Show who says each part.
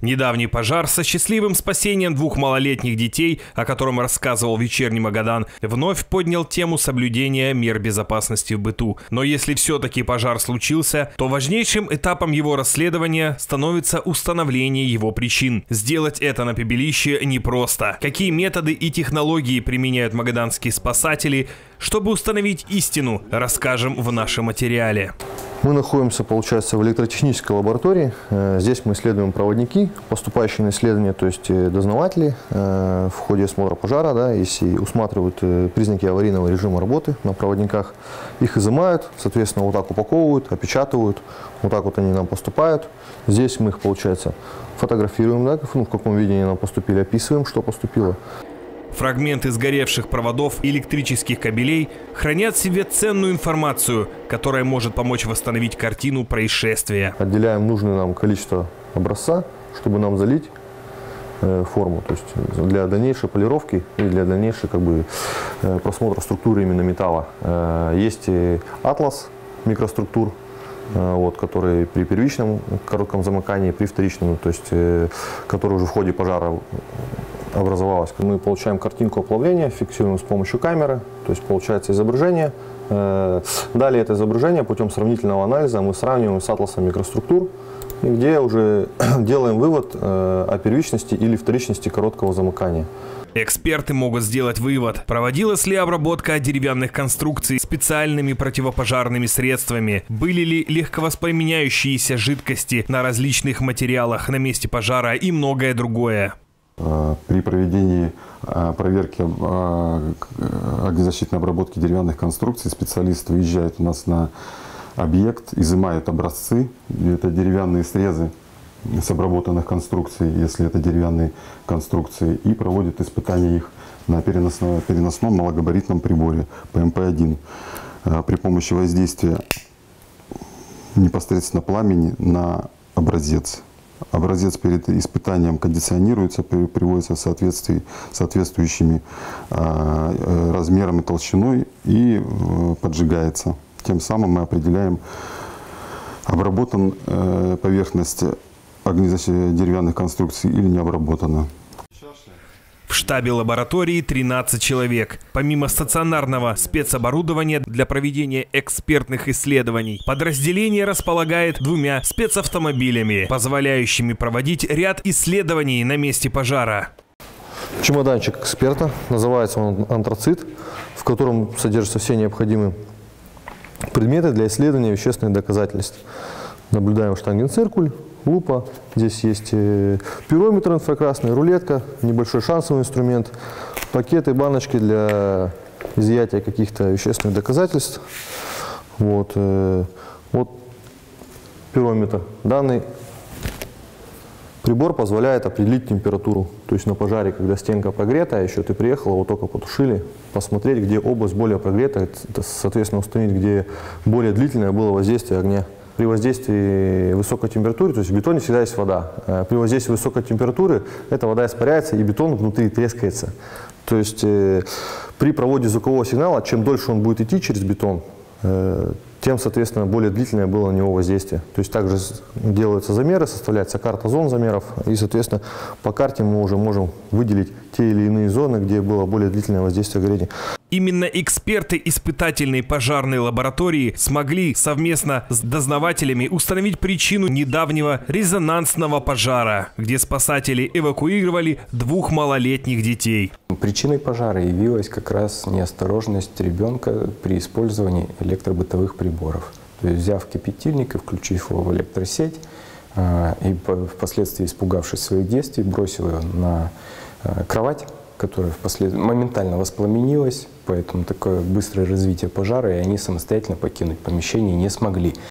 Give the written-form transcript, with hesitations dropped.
Speaker 1: Недавний пожар со счастливым спасением двух малолетних детей, о котором рассказывал «Вечерний Магадан», вновь поднял тему соблюдения мер безопасности в быту. Но если все-таки пожар случился, то важнейшим этапом его расследования становится установление его причин. Сделать это на пепелище непросто. Какие методы и технологии применяют магаданские спасатели, чтобы установить истину, расскажем в нашем материале.
Speaker 2: Мы находимся, получается, в электротехнической лаборатории. Здесь мы исследуем проводники, поступающие на исследование, то есть дознаватели в ходе осмотра пожара, да, если усматривают признаки аварийного режима работы на проводниках, их изымают, соответственно, вот так упаковывают, опечатывают, вот так вот они нам поступают. Здесь мы их, получается, фотографируем, да, в каком виде они нам поступили, описываем, что поступило.
Speaker 1: Фрагменты сгоревших проводов и электрических кабелей хранят в себе ценную информацию, которая может помочь восстановить картину происшествия.
Speaker 2: Отделяем нужное нам количество образца, чтобы нам залить форму, то есть для дальнейшей полировки и для дальнейшей просмотра структуры именно металла. Есть атлас микроструктур, который при первичном коротком замыкании, при вторичном, то есть который уже в ходе пожара образовалась. Мы получаем картинку оплавления, фиксируем с помощью камеры, то есть получается изображение. Далее это изображение путем сравнительного анализа мы сравниваем с атласом микроструктур, где уже делаем вывод о первичности или вторичности короткого замыкания.
Speaker 1: Эксперты могут сделать вывод, проводилась ли обработка деревянных конструкций специальными противопожарными средствами, были ли легковоспламеняющиеся жидкости на различных материалах на месте пожара и многое другое.
Speaker 3: При проведении проверки огнезащитной обработки деревянных конструкций специалист выезжает у нас на объект, изымает образцы, это деревянные срезы с обработанных конструкций, если это деревянные конструкции, и проводит испытания их на переносном малогабаритном приборе ПМП-1 при помощи воздействия непосредственно пламени на образец. Образец перед испытанием кондиционируется, приводится в соответствии с соответствующими размерами, толщиной и поджигается. Тем самым мы определяем, обработан поверхность деревянных конструкций или не обработана.
Speaker 1: В штабе лаборатории 13 человек. Помимо стационарного спецоборудования для проведения экспертных исследований, подразделение располагает 2 спецавтомобилями, позволяющими проводить ряд исследований на месте пожара.
Speaker 2: Чемоданчик эксперта, называется он антрацит, в котором содержатся все необходимые предметы для исследования вещественных доказательств. Наблюдаем штангенциркуль, лупа, здесь есть пирометр инфракрасный, рулетка, небольшой шансовый инструмент, пакеты, баночки для изъятия каких-то вещественных доказательств. Вот пирометр. Данный прибор позволяет определить температуру. То есть на пожаре, когда стенка прогрета, еще ты приехал, его только потушили, посмотреть, где область более прогрета, соответственно установить, где более длительное было воздействие огня. При воздействии высокой температуры, то есть в бетоне всегда есть вода. При воздействии высокой температуры эта вода испаряется и бетон внутри трескается. То есть при проводе звукового сигнала, чем дольше он будет идти через бетон, тем, соответственно, более длительное было на него воздействие. То есть также делаются замеры, составляется карта зон замеров, и, соответственно, по карте мы уже можем выделить те или иные зоны, где было более длительное воздействие горения.
Speaker 1: Именно эксперты испытательной пожарной лаборатории смогли совместно с дознавателями установить причину недавнего резонансного пожара, где спасатели эвакуировали 2 малолетних детей.
Speaker 4: Причиной пожара явилась как раз неосторожность ребенка при использовании электробытовых приборов. То есть, взяв кипятильник и включив его в электросеть, и впоследствии испугавшись своих действий, бросил его на кровать, которая впоследствии моментально воспламенилась, поэтому такое быстрое развитие пожара, и они самостоятельно покинуть помещение не смогли.